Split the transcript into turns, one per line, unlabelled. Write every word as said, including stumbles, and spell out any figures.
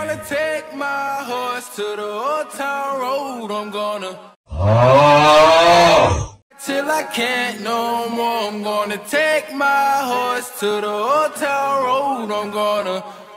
gonna take my horse to the old town road. I'm gonna till I can't no more. I'm gonna take my horse to the old town road. I'm gonna